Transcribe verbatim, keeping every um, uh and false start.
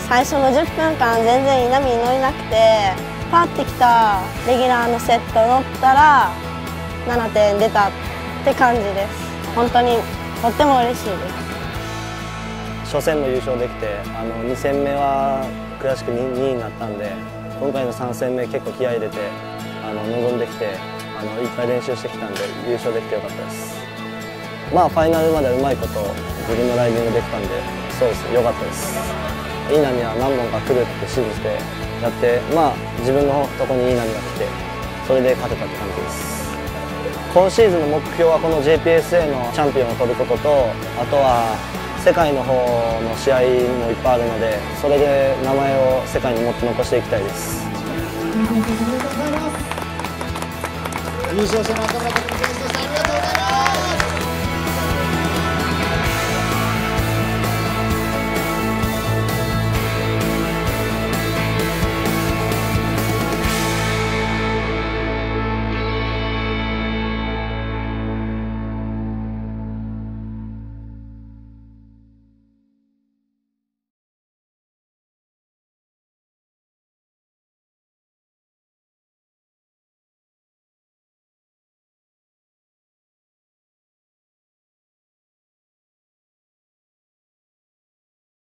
最初のじゅっぷんかん全然いい波に乗れなくて、パッてきたレギュラーのセット乗ったらななてん出たって感じです。本当にとっても嬉しいです。 初戦も優勝できて、あのに戦目は悔しく にいになったんで、今回のさん戦目結構気合い入れてあの臨んできて、あのいっぱい練習してきたんで優勝できてよかったです。まあファイナルまでうまいこと自分のライディングできたんで、そうですよかったです。いい波は何本か来るって信じてやって、まあ自分のとこにいい波が来て、それで勝てたって感じです。今シーズンの目標はこの ジェイピーエスエー のチャンピオンを取ることと、あとは世界の方の試合もいっぱいあるので、それで名前を世界にもっと残していきたいです。 優勝者の中村拓海選手でした。